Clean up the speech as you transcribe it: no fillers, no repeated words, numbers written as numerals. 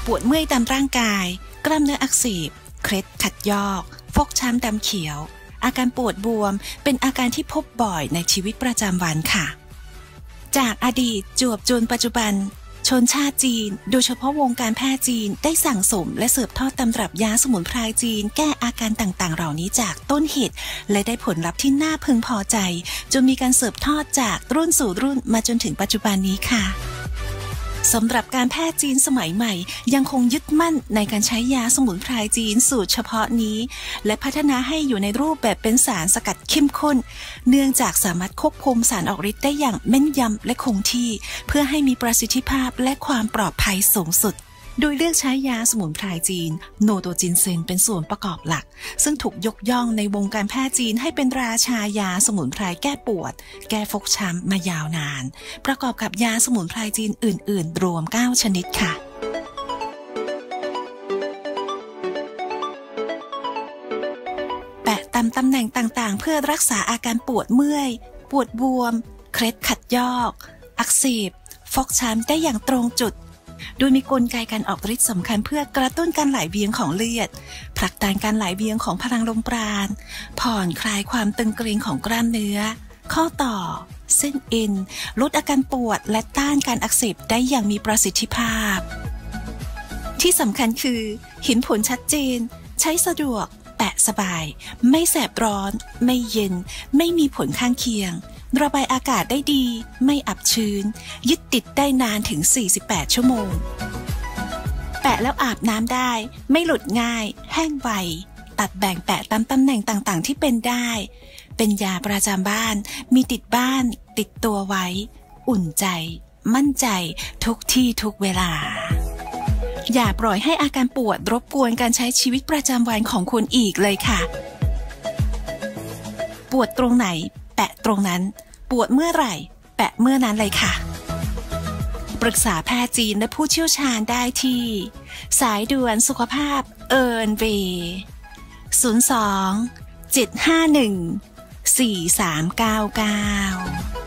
ปวดเมื่อยตามร่างกายกล้ามเนื้ออักเสบเคล็ดขัดยอกฟกช้ำดำเขียวอาการปวดบวมเป็นอาการที่พบบ่อยในชีวิตประจำวันค่ะจากอดีตจวบจนปัจจุบันชนชาติจีนโดยเฉพาะวงการแพทย์จีนได้สั่งสมและสืบทอดตำรับยาสมุนไพรจีนแก้อาการต่างๆเหล่านี้จากต้นเหตุและได้ผลลัพธ์ที่น่าพึงพอใจจนมีการสืบทอดจากรุ่นสู่รุ่นมาจนถึงปัจจุบันนี้ค่ะสำหรับการแพทย์จีนสมัยใหม่ยังคงยึดมั่นในการใช้ยาสมุนไพรจีนสูตรเฉพาะนี้และพัฒนาให้อยู่ในรูปแบบเป็นสารสกัดเข้มข้นเนื่องจากสามารถควบคุมสารออกฤทธิ์ได้อย่างแม่นยำและคงที่เพื่อให้มีประสิทธิภาพและความปลอดภัยสูงสุดโดยเลือกใช้ยาสมุนไพรจีนโนโตจินเซนเป็นส่วนประกอบหลักซึ่งถูกยกย่องในวงการแพทย์จีนให้เป็นราชายาสมุนไพรแก้ปวดแก้ฟกช้ำมายาวนานประกอบกับยาสมุนไพรจีนอื่นๆรวม9ชนิดค่ะแปะตามตำแหน่งต่างๆเพื่อรักษาอาการปวดเมื่อยปวดบวมเคล็ดขัดยอกอักเสบฟกช้ำได้อย่างตรงจุดโดยมีกลไกการออกฤทธิ์สำคัญเพื่อกระตุ้นการไหลเวียนของเลือดผลักดันการไหลเวียนของพลังลมปราณผ่อนคลายความตึงเกร็งของกล้ามเนื้อข้อต่อเส้นเอ็นลดอาการปวดและต้านการอักเสบได้อย่างมีประสิทธิภาพที่สำคัญคือเห็นผลชัดเจนใช้สะดวกแตะสบายไม่แสบร้อนไม่เย็นไม่มีผลข้างเคียงระบายอากาศได้ดีไม่อับชื้นยึดติดได้นานถึง48ชั่วโมงแปะแล้วอาบน้ำได้ไม่หลุดง่ายแห้งไวตัดแบ่งแปะตามตำแหน่งต่างๆที่เป็นได้เป็นยาประจำบ้านมีติดบ้านติดตัวไว้อุ่นใจมั่นใจทุกที่ทุกเวลาอย่าปล่อยให้อาการปวดรบกวนการใช้ชีวิตประจำวันของคุณอีกเลยค่ะปวดตรงไหนแปะตรงนั้นปวดเมื่อไหร่แปะเมื่อนั้นเลยค่ะปรึกษาแพทย์จีนและผู้เชี่ยวชาญได้ที่สายด่วนสุขภาพเอิร์นเวย์02 751 4399